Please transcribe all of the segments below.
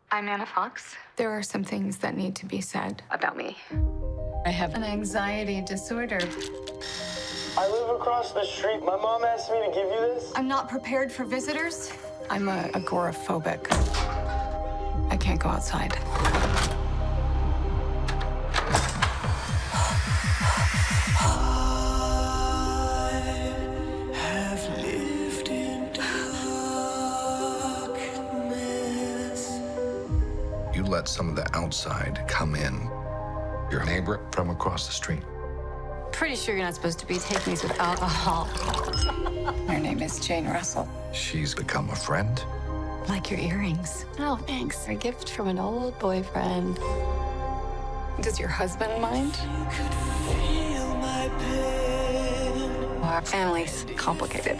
I'm Anna Fox. There are some things that need to be said about me. I have an anxiety disorder. I live across the street. My mom asked me to give you this. I'm not prepared for visitors. I'm agoraphobic. I can't go outside. You let some of the outside come in. Your neighbor from across the street. Pretty sure you're not supposed to be taking these with alcohol. Her name is Jane Russell. She's become a friend. Like your earrings. Oh, thanks. A gift from an old boyfriend. Does your husband mind? Our family's complicated.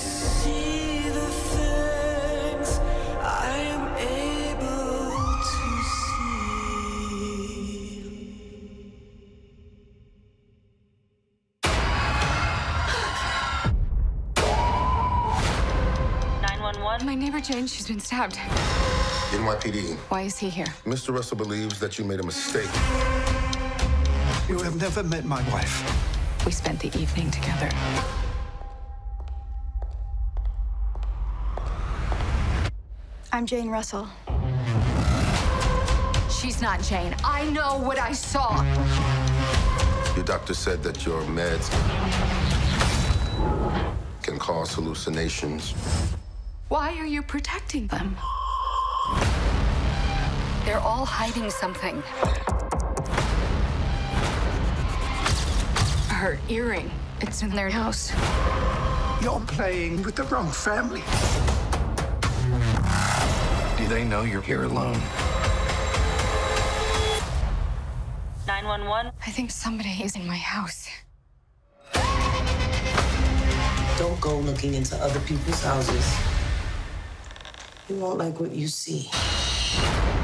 My neighbor Jane, she's been stabbed. NYPD. Why is he here? Mr. Russell believes that you made a mistake. You have never met my wife. We spent the evening together. I'm Jane Russell. She's not Jane. I know what I saw. Your doctor said that your meds can cause hallucinations. Why are you protecting them? They're all hiding something. Her earring, it's in their house. You're playing with the wrong family. Do they know you're here alone? 911. I think somebody is in my house. Don't go looking into other people's houses. You won't like what you see.